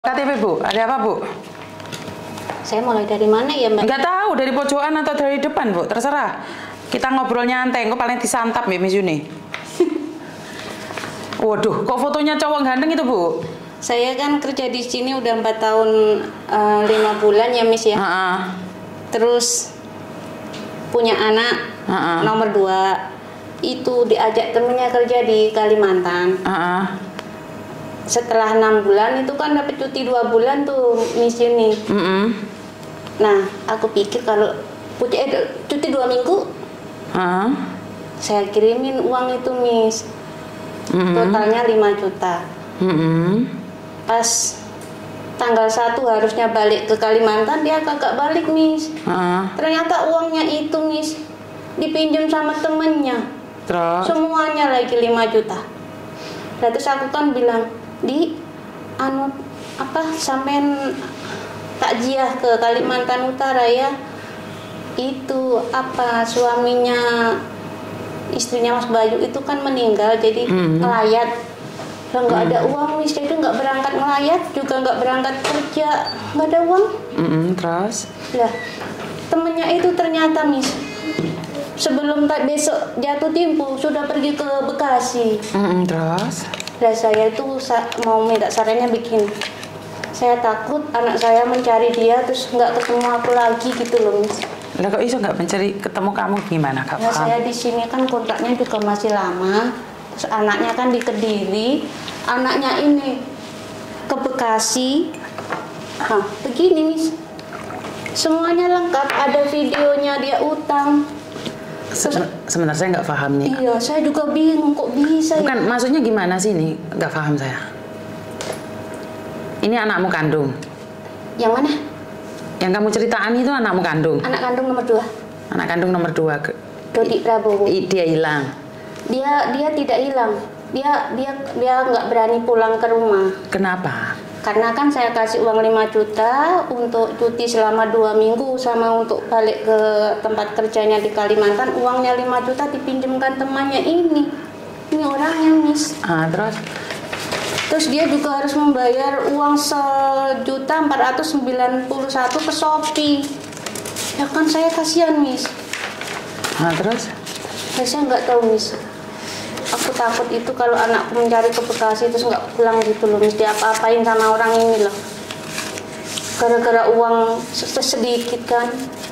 KTP Bu, ada apa Bu? Saya mulai dari mana ya Mbak? Nggak tahu, dari pojokan atau dari depan Bu, terserah. Kita ngobrol nyantai, kok paling disantap ya Miss Yuni. Waduh, kok fotonya cowok ganteng itu Bu? Saya kan kerja di sini udah 4 tahun 5 bulan ya Miss ya. Terus punya anak nomor 2 itu diajak temennya kerja di Kalimantan. Setelah 6 bulan itu kan dapat cuti 2 bulan tuh Miss Yuni. Nah aku pikir kalau cuti 2 minggu saya kirimin uang itu Miss, totalnya 5 juta. Pas tanggal 1 harusnya balik ke Kalimantan, dia kagak balik Miss. Ternyata uangnya itu Miss dipinjam sama temennya. Terus? Semuanya lagi 5 juta. Nah, terus aku kan bilang, di sampean takziah ke Kalimantan Utara ya, itu suaminya istrinya Mas Bayu itu kan meninggal jadi ngelayat. Lah nggak ada uang Miss, jadi nggak berangkat ngelayat juga nggak berangkat kerja, nggak ada uang. Terus lah temennya itu ternyata Miss sebelum besok jatuh tempo sudah pergi ke Bekasi. Terus lah saya itu mau minta sarannya bikin. Saya takut anak saya mencari dia terus nggak ketemu aku lagi gitu loh Miss. Lah kok iso nggak mencari ketemu kamu gimana Kak? Nah, saya di sini kan kontraknya juga masih lama. Terus anaknya kan di Kediri, anaknya ini ke Bekasi. Nah, begini Miss. Semuanya lengkap, ada videonya dia utang. Sebentar saya nggak paham nih. Iya, saya juga bingung kok bisa. Bukan, maksudnya gimana sih ini? Nggak paham saya. Ini anakmu kandung? Yang mana? Yang kamu ceritaan itu anakmu kandung? Anak kandung nomor 2. Anak kandung nomor 2. Dodi Prabowo. Dia hilang? Dia tidak hilang. Dia nggak berani pulang ke rumah. Kenapa? Karena kan saya kasih uang 5 juta untuk cuti selama 2 minggu sama untuk balik ke tempat kerjanya di Kalimantan. Uangnya 5 juta dipinjamkan temannya ini. Ini orangnya Miss. Terus dia juga harus membayar uang 1.491.000 ke Shopee. Ya kan saya kasihan Miss. Terus? Saya nggak tahu Miss. Aku takut itu kalau anakku mencari ke Bekasi terus nggak pulang gitu loh Miss. Dia apa-apain sama orang ini loh. Gara-gara uang sedikit kan.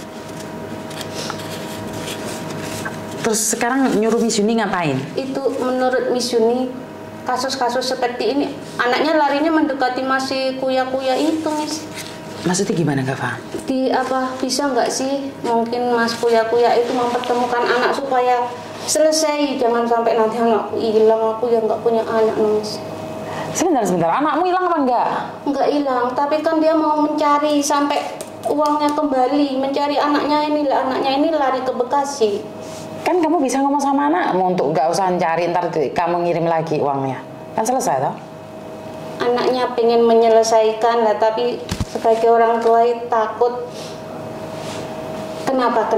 Terus sekarang nyuruh Miss Yuni ngapain? Itu menurut Miss Yuni, kasus-kasus seperti ini anaknya larinya mendekati masih kuya-kuya itu Miss. Maksudnya gimana nggak paham? Bisa nggak sih mungkin Mas kuya-kuya itu mempertemukan anak supaya selesai, jangan sampai nanti anakku hilang, aku yang nggak punya anak Miss. Sebentar, anakmu hilang apa enggak? Nggak hilang, tapi kan dia mau mencari sampai uangnya kembali, mencari anaknya ini lari ke Bekasi. Kan kamu bisa ngomong sama anakmu untuk nggak usah cari, ntar kamu ngirim lagi uangnya, kan selesai toh? Anaknya pengen menyelesaikan lah, tapi sebagai orang tua takut. Kenapa?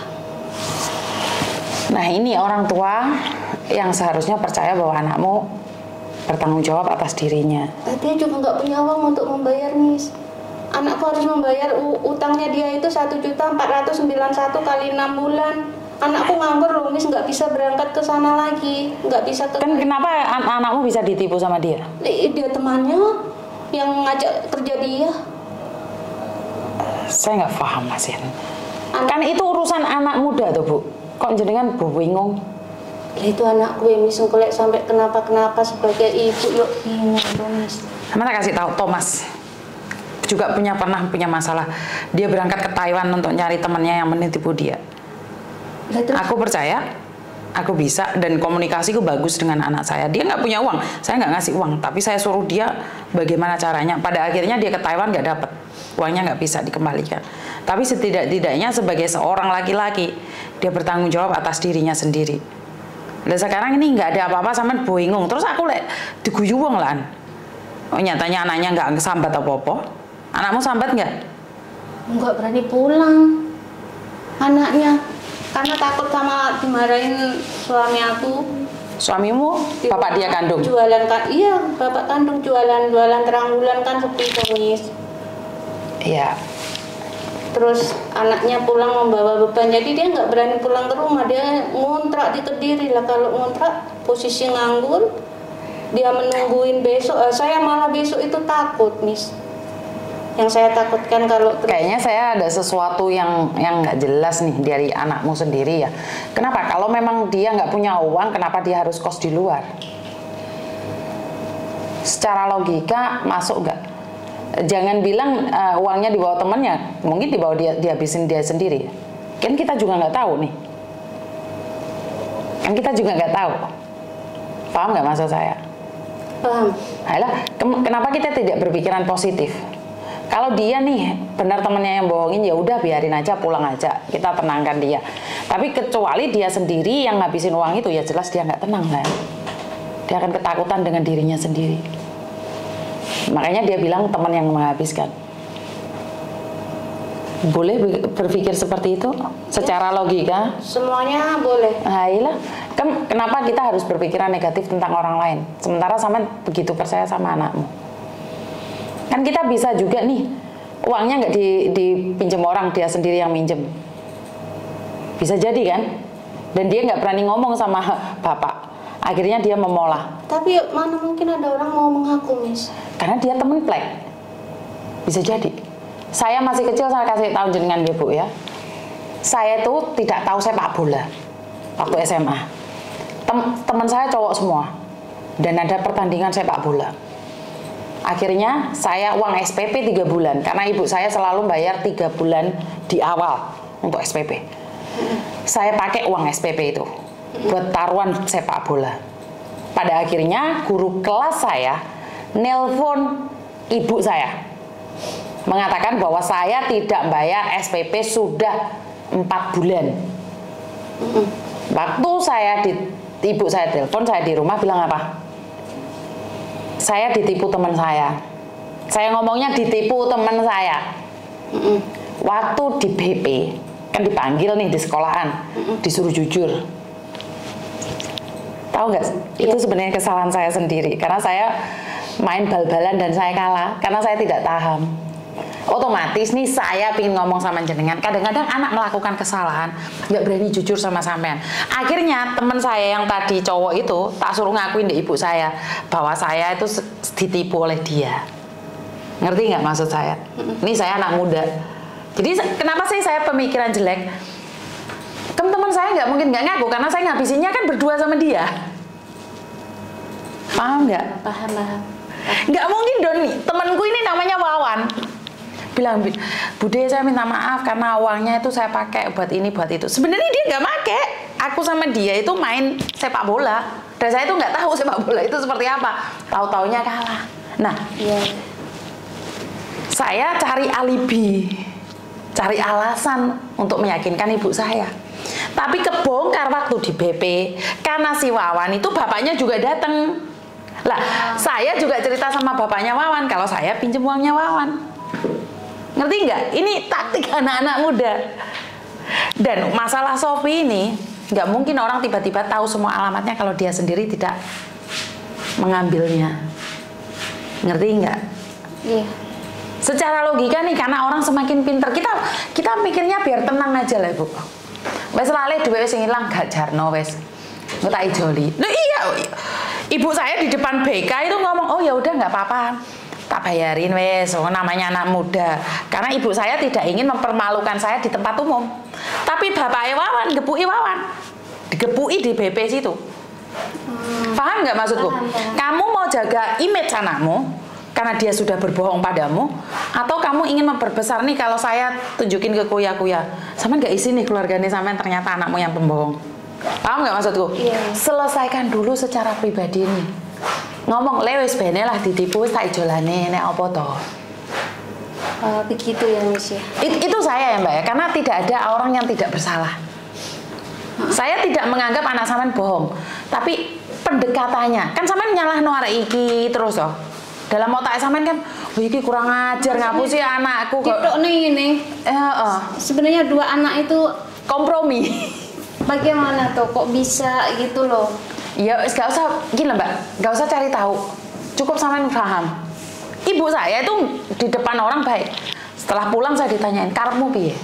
Nah ini orang tua yang seharusnya percaya bahwa anakmu bertanggung jawab atas dirinya. Dia juga nggak punya uang untuk membayar Miss. Anakku harus membayar utangnya dia itu 1.491.000 kali 6 bulan. Anakku nganggur loh Miss, nggak bisa berangkat ke sana lagi, nggak bisa ke. Kan kenapa anakmu bisa ditipu sama dia? Dia temannya yang ngajak kerja dia. Saya nggak paham Mas Yan. Kan itu urusan anak muda tuh Bu. Kok jenengan bingung? Itu anakku ya Miss, ngeliat sampai kenapa sebagai ibu yuk bingung Miss. Mana kasih tahu Thomas juga pernah punya masalah. Dia berangkat ke Taiwan untuk nyari temannya yang menitipu dia. Aku percaya, aku bisa, dan komunikasiku bagus dengan anak saya. Dia nggak punya uang, saya nggak ngasih uang, tapi saya suruh dia bagaimana caranya. Pada akhirnya dia ke Taiwan nggak dapat, uangnya nggak bisa dikembalikan. Tapi setidak-tidaknya sebagai seorang laki-laki, dia bertanggung jawab atas dirinya sendiri. Dan sekarang ini nggak ada apa-apa sama bingung. Terus aku diguyu wong lah. Oh nyatanya anaknya nggak sambat apa-apa. Anakmu sambat nggak? Nggak berani pulang anaknya. Karena takut sama dimarahin suami aku. Suamimu bapak dia kandung? Jualan kan, iya bapak kandung jualan terang bulan kan sepi Miss. Iya. Terus anaknya pulang membawa beban, jadi dia nggak berani pulang ke rumah, dia ngontrak di Kediri lah. Kalau ngontrak posisi nganggur, dia menungguin besok. Saya malah besok itu takut Miss. Yang saya takutkan kalau kayaknya saya ada sesuatu yang nggak jelas nih dari anakmu sendiri ya. Kenapa? Kalau memang dia nggak punya uang, kenapa dia harus kos di luar? Secara logika masuk nggak? Jangan bilang uangnya dibawa temannya, mungkin dibawa dihabisin dia sendiri. Kan kita juga nggak tahu nih. Kan kita juga nggak tahu. Paham nggak maksud saya? paham. Ayolah, kenapa kita tidak berpikiran positif? Kalau dia nih benar temennya yang bohongin, ya udah biarin aja, pulang aja, kita tenangkan dia. Tapi kecuali dia sendiri yang ngabisin uang itu, ya jelas dia nggak tenang kan. Dia akan ketakutan dengan dirinya sendiri. Makanya dia bilang teman yang menghabiskan. Boleh berpikir seperti itu secara logika? Semuanya boleh. Ayolah, kenapa kita harus berpikiran negatif tentang orang lain? Sementara sama begitu percaya sama anakmu. Kan kita bisa juga nih, uangnya nggak dipinjam orang, dia sendiri yang minjem. Bisa jadi kan? Dan dia nggak berani ngomong sama bapak. Akhirnya dia memolah. Tapi mana mungkin ada orang mau mengaku, Miss? Karena dia temen plek. Bisa jadi. Saya masih kecil, saya kasih tahu jenengan ya Bu ya. Saya tuh tidak tahu sepak bola waktu SMA. Teman saya cowok semua. Dan ada pertandingan sepak bola. Akhirnya saya uang SPP 3 bulan karena ibu saya selalu bayar 3 bulan di awal untuk SPP. Saya pakai uang SPP itu buat taruhan sepak bola. Pada akhirnya guru kelas saya nelpon ibu saya mengatakan bahwa saya tidak bayar SPP sudah 4 bulan. Waktu ibu saya telepon, saya di rumah bilang apa? Saya ditipu teman saya. Saya ngomongnya ditipu teman saya. Waktu di BP, kan dipanggil nih di sekolahan, disuruh jujur. Tahu nggak? Itu sebenarnya kesalahan saya sendiri. Karena saya main bal-balan dan saya kalah. Karena saya tidak paham. Otomatis nih saya pingin ngomong sama jenengan. Kadang-kadang anak melakukan kesalahan, nggak berani jujur sama sampean. Akhirnya teman saya yang tadi cowok itu tak suruh ngakuin di ibu saya bahwa saya itu ditipu oleh dia. Ngerti nggak maksud saya? Ini saya anak muda. Jadi kenapa sih saya pemikiran jelek? Teman-teman saya nggak mungkin nggak ngaku karena saya ngabisinnya kan berdua sama dia. Paham nggak? Paham. Nggak mungkin dong nih. Temanku ini namanya Wawan. Bilang, Bude saya minta maaf karena uangnya itu saya pakai buat ini buat itu. Sebenarnya dia nggak pakai. Aku sama dia itu main sepak bola. Dan saya itu nggak tahu sepak bola itu seperti apa. Tahu-taunya kalah. Nah, saya cari alibi, cari alasan untuk meyakinkan ibu saya. Tapi kebongkar waktu di BP karena si Wawan itu bapaknya juga datang. Lah, saya juga cerita sama bapaknya Wawan kalau saya pinjam uangnya Wawan. Ngerti nggak? Ini taktik anak-anak muda. Dan masalah Sofi ini nggak mungkin orang tiba-tiba tahu semua alamatnya kalau dia sendiri tidak mengambilnya. Ngerti nggak? Iya. Secara logika nih, karena orang semakin pinter, kita mikirnya biar tenang aja lah Bu. Wes lale duwe wis ngilang gak jarno wes. Nggak tak ijoli. Nah, iya. Ibu saya di depan BK itu ngomong, oh ya udah nggak apa-apa. Tak bayarin wes, namanya anak muda. Karena ibu saya tidak ingin mempermalukan saya di tempat umum. Tapi bapaknya Wawan, gepui Wawan, digepui di BP situ. Paham nggak maksudku? Paham. Kamu mau jaga image anakmu karena dia sudah berbohong padamu, atau kamu ingin memperbesar nih kalau saya tunjukin ke kuya-kuya, sama nggak isi nih keluarganya sampean ternyata anakmu yang pembohong. Paham nggak maksudku? Iya. Selesaikan dulu secara pribadi nih. Ngomong lewes bene lah ditipu tak ijolane nek apa to. Begitu ya Miss ya. Itu saya ya Mbak ya, karena tidak ada orang yang tidak bersalah. Saya tidak menganggap anak sampean bohong, tapi pendekatannya kan sampean nyalah arek iki terus toh. Dalam otak sampean kan, oh iki kurang ajar ngapusi anakku kok. Titok nih ini. Sebenarnya dua anak itu kompromi. bagaimana tuh kok bisa gitu loh? Ya, gak usah gila Mbak, gak usah cari tahu. Cukup sampean paham. Ibu saya itu di depan orang baik. Setelah pulang saya ditanyain, karepmu piye?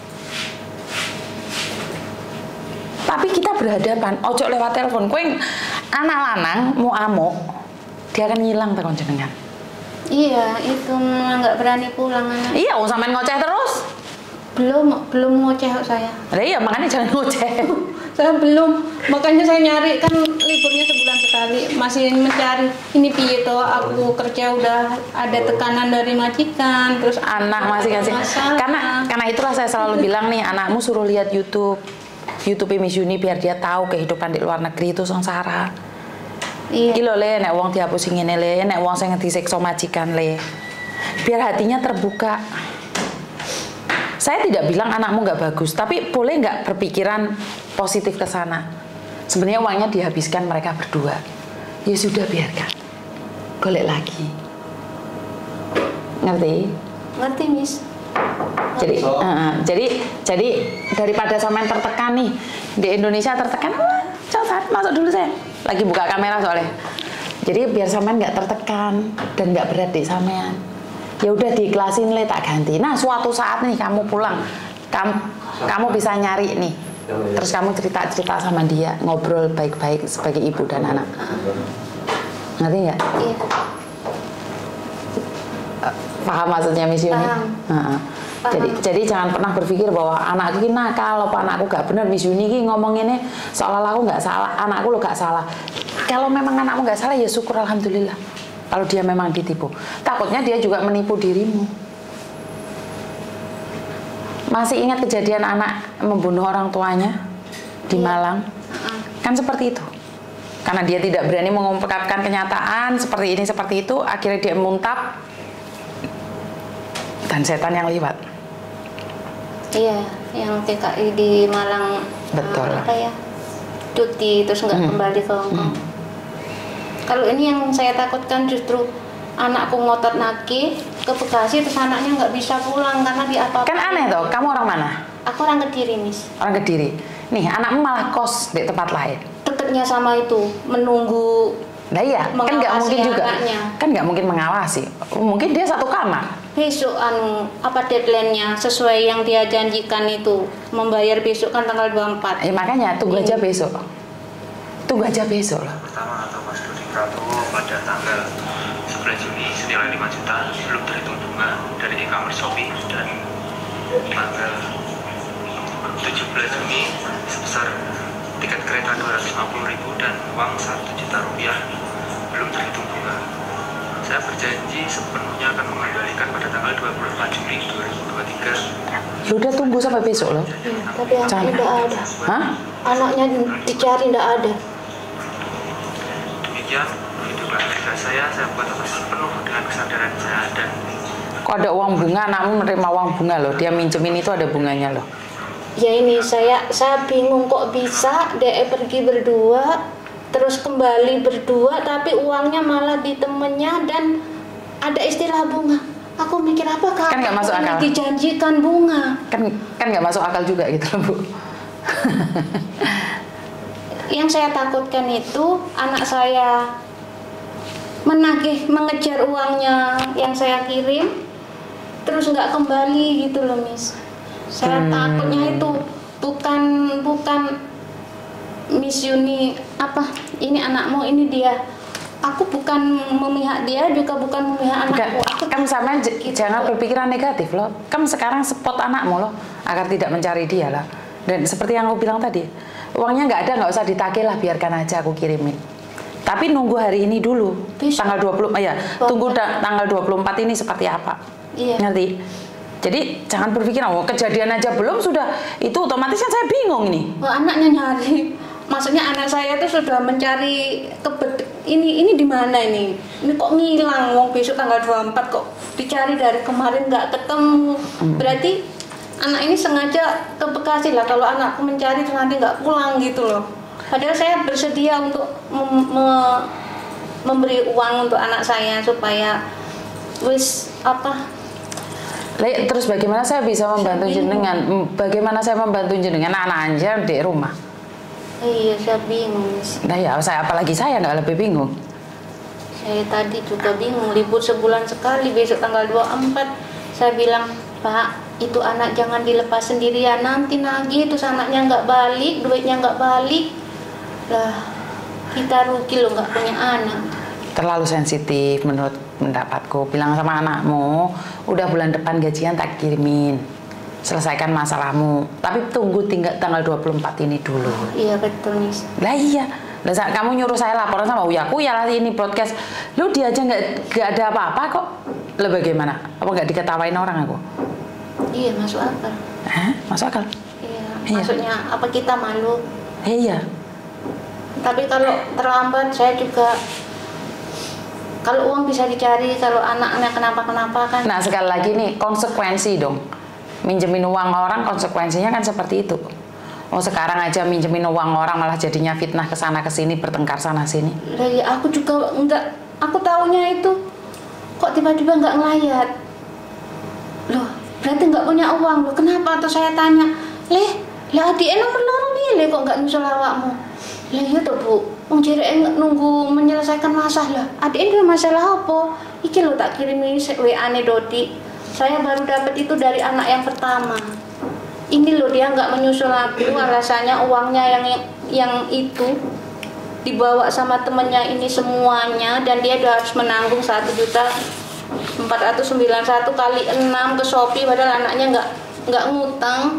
Tapi kita berhadapan, ojo lewat telepon. Kowe anak lanang mau amuk, dia akan ngilang tekan jenengan. Iya, itu nggak berani pulang anak. Iya, sampean ngoceh terus. Belum ngoceh saya. Lah iya, makanya jangan ngoceh. Saya belum, makanya saya nyari, kan liburnya sebulan sekali, masih mencari ini piye toh, aku kerja udah ada tekanan dari majikan, terus anak masih kasih. Karena itulah saya selalu bilang nih, anakmu suruh lihat YouTube Miss Yuni biar dia tahu kehidupan di luar negeri itu sengsara. Iya. Iki lho le, nek wong dihapusi ngene le, nek wong sing disiksa majikan le. Biar hatinya terbuka. Saya tidak bilang anakmu nggak bagus, tapi boleh nggak berpikiran positif ke sana. Sebenarnya uangnya dihabiskan mereka berdua. Ya sudah, biarkan. Golek lagi. Ngerti? Ngerti, Miss. Jadi daripada sampean tertekan nih di Indonesia tertekan, coba masuk dulu saya. Lagi buka kamera soalnya. Jadi biar sampean nggak tertekan dan nggak berat di sampean. Ya udah diikhlasin le, tak ganti. Nah suatu saat nih kamu pulang, kamu bisa nyari nih, terus kamu cerita sama dia, ngobrol baik-baik sebagai ibu dan anak. Ngerti nggak? Iya. Paham maksudnya Miss Yuni? Paham. Jadi jangan pernah berpikir bahwa anakku ini nakal, kalau anakku gak benar. Miss Yuni ini ngomong ini seolah-olah aku nggak salah, anakku lo gak salah. Kalau memang anakmu gak salah ya syukur, alhamdulillah. Kalau dia memang ditipu, takutnya dia juga menipu dirimu. Masih ingat kejadian anak membunuh orang tuanya di Malang? Kan seperti itu. Karena dia tidak berani mengungkapkan kenyataan seperti ini seperti itu, akhirnya dia muntap dan setan yang liwat. Iya, yang TKI di Malang. Betul. Apa ya? Cuti terus nggak kembali ke Hongkong. Kalau ini yang saya takutkan justru anakku ngotot nagih ke Bekasi terus anaknya nggak bisa pulang karena di apa-apa. Kan aneh toh, kamu orang mana? Aku orang Kediri, Miss. Orang Kediri. Nih, anakmu malah kos di tempat lain. Deketnya sama itu, menunggu. Nah iya, kan nggak mungkin juga. Anaknya. Kan nggak mungkin mengawasi. Mungkin dia satu kamar. Besok apa deadline-nya sesuai yang dia janjikan itu, membayar besok kan tanggal 24. Makanya tunggu aja besok. Tunggu aja besok loh. Pertama atau Mas Dodi Prabowo pada tanggal 11 Juni senilai 5 juta belum terhitung bunga dari e-commerce Shopee, dan tanggal 17 Juni sebesar tiket kereta 250.000 dan uang 1 juta rupiah belum terhitung bunga. Saya berjanji sepenuhnya akan mengembalikan pada tanggal 24 Juli 2023. Ya udah tunggu sampai besok loh. Tapi anaknya tidak ada. Hah? Anaknya dicari tidak ada. Demikian video klarifikasi saya buat atas penuh dengan kesadaran saya. Dan kok ada uang bunga, anakmu menerima uang bunga loh. Dia minjemin itu ada bunganya loh. Ya ini saya bingung kok bisa dia pergi berdua terus kembali berdua tapi uangnya malah di temennya dan ada istilah bunga. Aku mikir apa kan nggak masuk akal. Dijanjikan bunga. Kan nggak masuk akal juga gitu loh Bu. Yang saya takutkan itu anak saya mengejar uangnya yang saya kirim terus nggak kembali gitu loh Miss. Saya takutnya itu bukan Miss Yuni apa ini anakmu ini dia. Aku bukan memihak dia juga bukan memihak anakku. Kamu sama gitu. Jangan berpikiran negatif loh. Kamu sekarang spot anakmu loh agar tidak mencari dia lah. Dan seperti yang aku bilang tadi, uangnya nggak ada, nggak usah ditagih lah, biarkan aja aku kirimin. Tapi nunggu hari ini dulu. Bisa. Tanggal 20 ya. Tunggu tanggal 24 ini seperti apa. Iya. Ngerti? Jadi jangan berpikir oh kejadian aja belum sudah itu otomatis kan saya bingung ini. Oh, anaknya nyari. Maksudnya anak saya tuh sudah mencari ini di mana ini? Ini kok ngilang wong besok tanggal 24 kok dicari dari kemarin nggak ketemu. Berarti anak ini sengaja ke Bekasi lah kalau anakku mencari terus nanti nggak pulang gitu loh. Padahal saya bersedia untuk memberi uang untuk anak saya supaya terus bagaimana saya bisa membantu jenengan? Bagaimana saya membantu jenengan anak aja di rumah? Iya, saya bingung, Miss. Nah ya, apalagi saya nggak lebih bingung. Saya tadi juga bingung, libur sebulan sekali, besok tanggal 24. Saya bilang, Pak, itu anak jangan dilepas sendirian, nanti nagih terus anaknya nggak balik, duitnya nggak balik. Lah, kita rugi loh nggak punya anak. Terlalu sensitif menurut pendapatku. Bilang sama anakmu, udah bulan depan gajian tak kirimin. Selesaikan masalahmu. Tapi tunggu tanggal 24 ini dulu. Iya betul, Miss. Lah iya. Lah kamu nyuruh saya laporan sama Uyaku ya ini broadcast. Lu dia aja nggak ada apa-apa kok. Lah bagaimana? Apa nggak diketawain orang aku? Iya, masuk akal. Hah? Masuk akal? Iya. Maksudnya apa kita malu? Iya. Tapi kalau terlambat saya juga, kalau uang bisa dicari, kalau anaknya kenapa-kenapa kan. Nah sekali lagi nih, konsekuensi dong. Minjemin uang orang konsekuensinya kan seperti itu. Oh sekarang aja minjemin uang orang malah jadinya fitnah ke sana ke sini, bertengkar sana sini. Ya, aku juga enggak, aku taunya itu kok tiba-tiba enggak ngelayat. Loh, berarti enggak punya uang loh. Kenapa? Atau saya tanya, lah adiknya nomor loro piye kok enggak nyusul awakmu? Lah iya toh, Bu. Wong jereke nunggu menyelesaikan masalah. Adiknya masalah apa? Iki lho tak kirimi WA-ne Dodi. Saya baru dapat itu dari anak yang pertama. Ini loh dia nggak menyusul aku, alasannya uangnya yang itu dibawa sama temennya ini semuanya, dan dia udah harus menanggung 1.491 kali 6 ke Shopee, padahal anaknya nggak ngutang.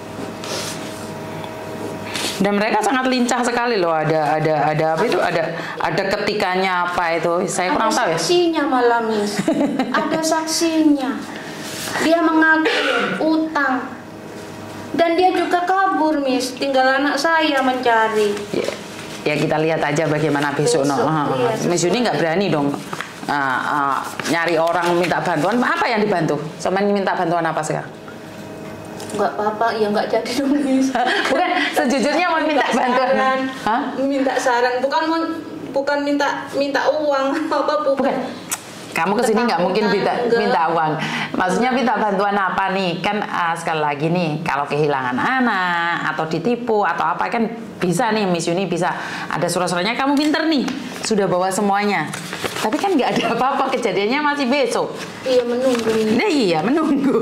Dan mereka sangat lincah sekali loh. Ada apa itu? Ada ketikanya apa itu? Saya kurang tahu ya. Ada saksinya malah, Miss. Ada saksinya. Dia mengaku utang. Dan dia juga kabur, Miss. Tinggal anak saya mencari. Ya kita lihat aja bagaimana besok. Iya, Miss Yuni nggak berani dong nyari orang minta bantuan. Apa yang dibantu? Sama minta bantuan apa sekarang? Nggak apa-apa, ya nggak jadi dong, Miss. Bukan, sejujurnya mau minta bantuan. Hah? Minta saran, bukan minta uang apa bukan. Kamu kesini nggak mungkin minta uang. Maksudnya minta bantuan apa nih? Kan sekali lagi nih, kalau kehilangan anak atau ditipu atau apa kan bisa nih Miss Yuni bisa ada surat-suratnya. Kamu pinter nih, sudah bawa semuanya. Tapi kan nggak ada apa-apa, kejadiannya masih besok. Iya, menunggu. Nah, iya menunggu.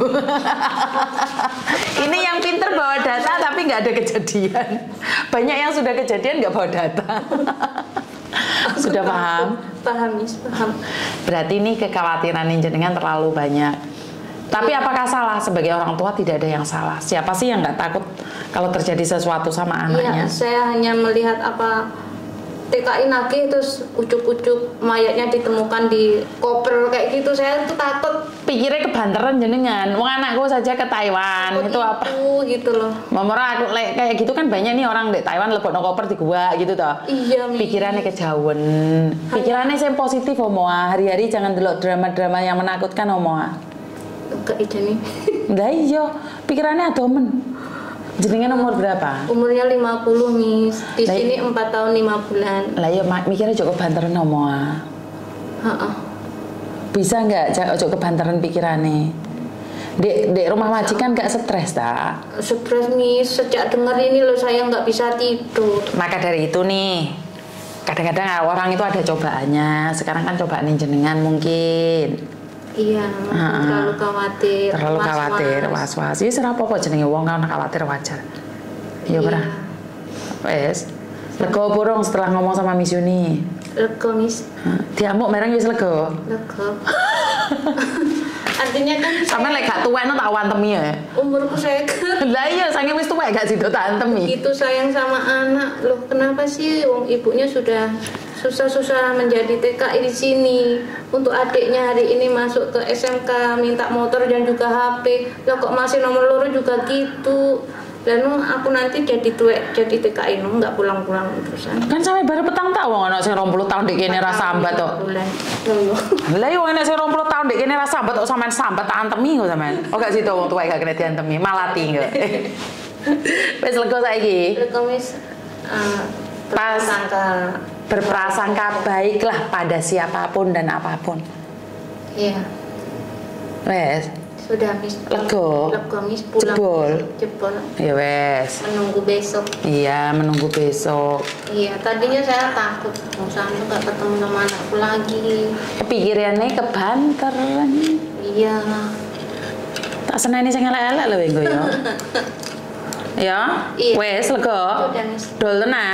Ini yang pinter bawa data tapi nggak ada kejadian. Banyak yang sudah kejadian nggak bawa data. Sudah paham? Paham, Miss, paham. Berarti ini kekhawatiran jenengan terlalu banyak. Tapi apakah salah? Sebagai orang tua tidak ada yang salah. Siapa sih yang nggak takut kalau terjadi sesuatu sama anaknya? Iya, saya hanya melihat apa TKI nagih terus ujuk-ujuk mayatnya ditemukan di koper kayak gitu. Saya tuh takut. Pikirnya kebanteran jenengan. Wong anakku saja ke Taiwan itu apa? Gitu loh. Mamora aku kayak gitu kan banyak nih orang di Taiwan lebokno koper di gua gitu toh. Iya, pikirannya kejauhan. Pikirannya saya positif omoa. Hari-hari jangan delok drama-drama yang menakutkan omoa. Kayak ijane. Lah iya, pikirannya adomen. Jenengan umur berapa? Umurnya 50, Miss. Di sini 4 tahun 5 bulan. Lah iya mikirnya cukup banteran omoa. Heeh. Bisa nggak cukup kebanteran pikirannya? Di rumah majikan nggak stres tak? Stres, Miss. Sejak dengar ini loh saya nggak bisa tidur. Maka dari itu nih, kadang-kadang orang itu ada cobaannya. Sekarang kan cobaan jenengan mungkin. Iya, terlalu khawatir. Terlalu khawatir, was-was. Iya serap apa jenenge wong kan khawatir wajar. Iya ora? Wes. Lega burung setelah ngomong sama Miss Yuni. Lega, Miss. Diamuk mereng wis lega. Lega. Artinya kan sampe lek gak tuwekno tak wantemi ya. Umurku saya kan. Lah iya saking wis tuwek gak sido tak antemi. Begitu sayang sama anak. Loh, kenapa sih wong ibunya sudah susah-susah menjadi TKI di sini. Untuk adiknya hari ini masuk ke SMK minta motor dan juga HP. Lah kok masih nomor loro juga gitu. Dan aku nanti jadi TKI nggak pulang-pulang terusan. Kan sampe baru petang tahun ana sing 20 tahun dik kene ra sambat kok. Lah yo ana sing 20 tahun dik kene ra sambat kok sampean sambat tak antemi kok sampean. Oh gak sida wong tuwek gak kena diantemi, malati kok. Wis lega saiki. Lega wis berprasangka baiklah pada siapapun dan apapun. Iya. Wes. Sudah Miss. Lego. Lego Miss, pulang. Jebol. Ya wes. Menunggu besok. Iya, menunggu besok. Iya, tadinya saya takut mau sampai gak ketemu sama anakku lagi. Pikirannya kebanter. Iya. Tak seneni sing elek-elek lho engko ya. Ya, Iya. wes lega. Sudah Miss. Dol tenan.